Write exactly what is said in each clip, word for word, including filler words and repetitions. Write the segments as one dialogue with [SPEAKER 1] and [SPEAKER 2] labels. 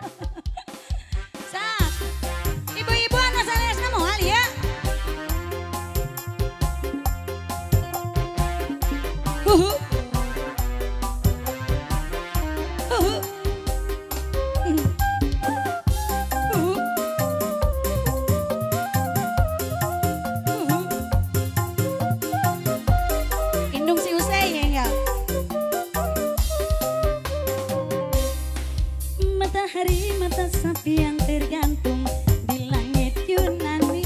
[SPEAKER 1] Sak. Ibu-ibu anak sanesna moal ya. Huhu. Huhu. Huhu. Huhu. Indung si Usai ya. Matahari mata sapi yang tergantung di langit Yunani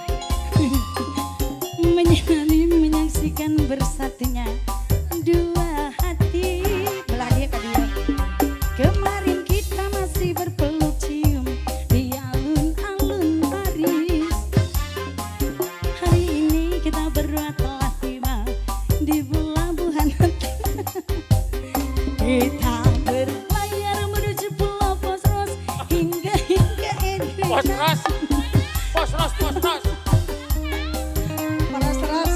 [SPEAKER 1] menyinari menyaksikan bersatunya dua hati. Belah dia ke dia. Kemarin kita masih berpeluk cium di alun-alun Paris. Hari ini kita berdua telah tiba di pelabuhan hati. Kita berlayar menuju Pulau Posros hingga hingga Indonesia.
[SPEAKER 2] Posros, posros, posros.
[SPEAKER 1] Posros.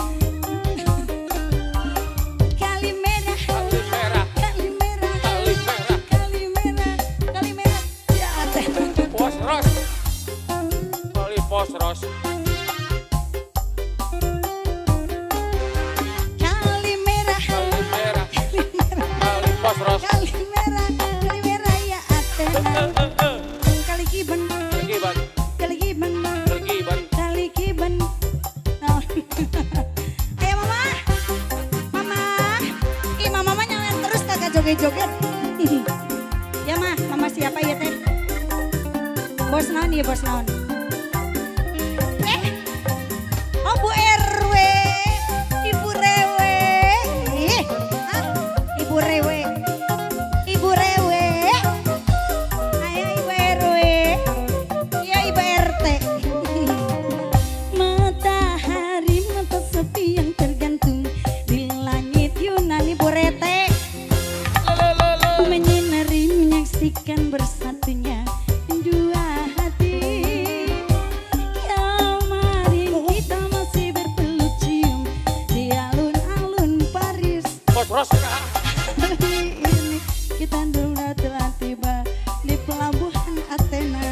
[SPEAKER 1] Kalimera,
[SPEAKER 2] Kalimera,
[SPEAKER 1] Kalimera,
[SPEAKER 2] Kalimera.
[SPEAKER 1] Kalimera, Kalimera. Ya teh.
[SPEAKER 2] Posros, kali posros.
[SPEAKER 1] Kalimera,
[SPEAKER 2] Kalimera,
[SPEAKER 1] Kalimera,
[SPEAKER 2] kali posros.
[SPEAKER 1] Kalimera, Kalimera ya teh.
[SPEAKER 2] Eh, eh, eh.
[SPEAKER 1] Kali kiban,
[SPEAKER 2] Pergi ban,
[SPEAKER 1] kali kiban.
[SPEAKER 2] pergi ban.
[SPEAKER 1] Kali kiban. Oh. Ayo mama, mama, ih mama mah nyalain terus kagak joget-joget. Ya mah, mama siapa ya teh? Bos naon ya bos naon? Eh, oh Bu R W, Ibu Rewe, ih, ah, Ibu Rewe, Ibu Rewe, ayo Ibu R W, iya Ibu R T. Matahari mata sepi yang tergantung di langit Yunani Borete menyinari menyaksikan bersatunya dua hati. Kemarin kita masih berpeluk cium di alun-alun Paris.
[SPEAKER 2] Posros,
[SPEAKER 1] Hari ini kita sudah telah tiba di pelabuhan Athena.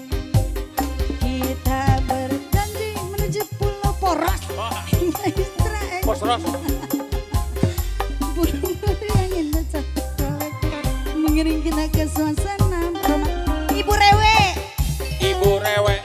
[SPEAKER 1] Kita berjanji menuju Pulau Poros hingga Israel.
[SPEAKER 2] posros.
[SPEAKER 1] Burung yang indah satu kolek mengiring kita ke suasana. Ibu Rewe,
[SPEAKER 2] Ibu rewe,